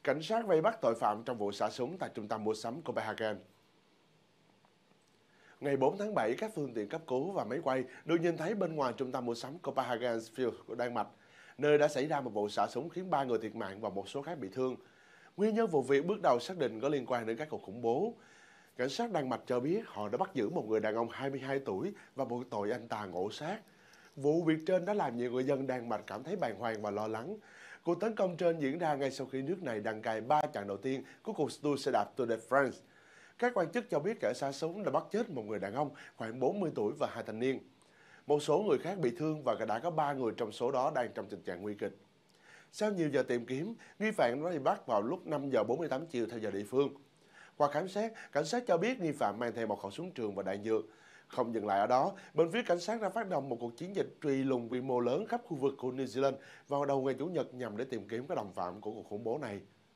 Cảnh sát vây bắt tội phạm trong vụ xả súng tại trung tâm mua sắm Copenhagen. Ngày 4 tháng 7, các phương tiện cấp cứu và máy quay được nhìn thấy bên ngoài trung tâm mua sắm Copenhagen Field của Đan Mạch, nơi đã xảy ra một vụ xả súng khiến 3 người thiệt mạng và một số khác bị thương. Nguyên nhân vụ việc bước đầu xác định có liên quan đến các cuộc khủng bố. Cảnh sát Đan Mạch cho biết họ đã bắt giữ một người đàn ông 22 tuổi và buộc tội anh ta ngộ sát. Vụ việc trên đã làm nhiều người dân Đan Mạch cảm thấy bàng hoàng và lo lắng. Cuộc tấn công trên diễn ra ngay sau khi nước này đăng cai 3 chặng đầu tiên của cuộc đua xe đạp Tour de France. Các quan chức cho biết kẻ xả súng đã bắt chết một người đàn ông khoảng 40 tuổi và 2 thanh niên. Một số người khác bị thương và đã có 3 người trong số đó đang trong tình trạng nguy kịch. Sau nhiều giờ tìm kiếm, nghi phạm đã bị bắt vào lúc 5 giờ 48 chiều theo giờ địa phương. Qua khám xét, cảnh sát cho biết nghi phạm mang theo một khẩu súng trường và đạn dược. Không dừng lại ở đó, bên phía cảnh sát đã phát động một cuộc chiến dịch truy lùng quy mô lớn khắp khu vực của New Zealand vào đầu ngày Chủ nhật nhằm để tìm kiếm các đồng phạm của cuộc khủng bố này.